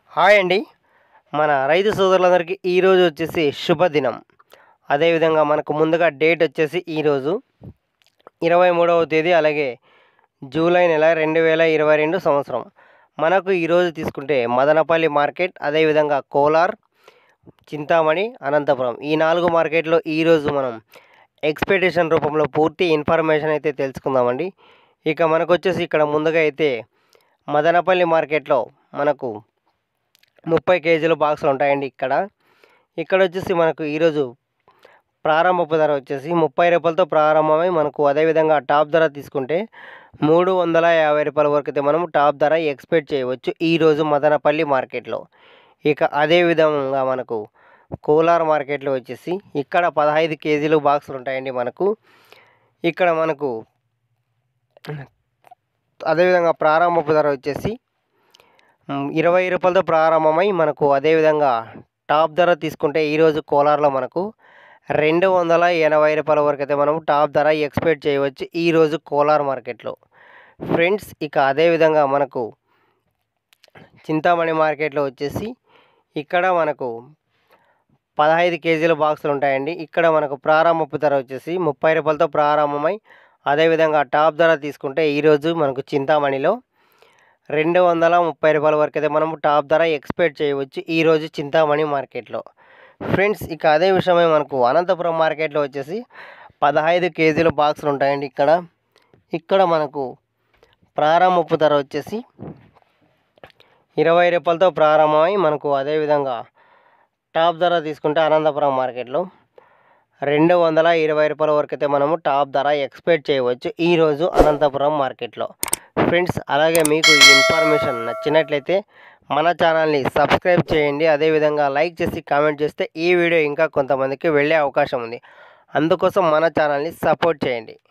Hi అండి. మన రైతు సోదరులందరికీ ఈరోజు వచ్చేసి శుభదినం. అదేవిధంగా మనకు ముందుగా డేట్ వచ్చేసి ఈరోజు 23వ తేదీ, అలాగే జూలై నెల 2022 సంవత్సరం. మనకు ఈరోజు తీసుకుంటే మదనపల్లి మార్కెట్, అదేవిధంగా కోలార్, చింతామణి, అనంతపురం ఈ 4 మార్కెట్లో ఈరోజు మనం ఎక్స్పెక్టేషన్ రూపంలో పూర్తి ఇన్ఫర్మేషన్ అయితే తెలుసుకుందామండి. ఇక మనకు వచ్చేసి ఇక్కడ ముందుగా అయితే మదనపల్లి మార్కెట్లో మనకు 30 కేజీల బాక్సులు ఉంటాయండి. ఇక్కడ వచ్చేసి మనకు ఈరోజు ప్రారంభపు ధర వచ్చేసి 30 రూపాయలతో ప్రారంభమై మనకు అదేవిధంగా టాప్ ధర తీసుకుంటే 350 రూపాయల వరకు అయితే మనం టాప్ ధర ఎక్స్పెక్ట్ చేయవచ్చు ఈరోజు మదనపల్లి మార్కెట్లో. ఇక అదేవిధంగా మనకు కోలార్ మార్కెట్లో వచ్చేసి ఇక్కడ 15 కేజీలు బాక్సులు ఉంటాయండి. ఇక్కడ మనకు అదేవిధంగా ప్రారంభపు ధర వచ్చేసి 20 రూపాయలతో ప్రారంభమై మనకు అదేవిధంగా టాప్ ధర తీసుకుంటే ఈరోజు కోలార్లో మనకు 280 రూపాయల వరకు అయితే మనం టాప్ ధర ఎక్స్పెక్ట్ చేయవచ్చు ఈరోజు కోలార్ మార్కెట్లో. ఫ్రెండ్స్, ఇక అదేవిధంగా మనకు చింతామణి మార్కెట్లో వచ్చేసి ఇక్కడ మనకు 15 కేజీల బాక్సులు ఉంటాయండి. ఇక్కడ మనకు ప్రారంభపు ధర వచ్చేసి 30 రూపాయలతో ప్రారంభమై అదేవిధంగా టాప్ ధర తీసుకుంటే ఈరోజు మనకు చింతామణిలో 230 రూపాయల వరకు అయితే మనం టాప్ ధర ఎక్స్పెక్ట్ చేయవచ్చు ఈరోజు చింతామణి మార్కెట్లో. ఫ్రెండ్స్, ఇక అదే విషయమై మనకు అనంతపురం మార్కెట్లో వచ్చేసి 15 కేజీల బాక్సులు ఉంటాయండి. ఇక్కడ మనకు ప్రారంభపు ధర వచ్చేసి 20 రూపాయలతో ప్రారంభమై మనకు అదేవిధంగా టాప్ ధర తీసుకుంటే అనంతపురం మార్కెట్లో 220 రూపాయల వరకు అయితే మనము టాప్ ధర ఎక్స్పెక్ట్ చేయవచ్చు ఈరోజు అనంతపురం మార్కెట్లో. ఫ్రెండ్స్, అలాగే మీకు ఈ ఇన్ఫర్మేషన్ నచ్చినట్లయితే మన ఛానల్ని సబ్స్క్రైబ్ చేయండి. అదేవిధంగా లైక్ చేసి కామెంట్ చేస్తే ఈ వీడియో ఇంకా కొంతమందికి వెళ్ళే అవకాశం ఉంది. అందుకోసం మన ఛానల్ని సపోర్ట్ చేయండి.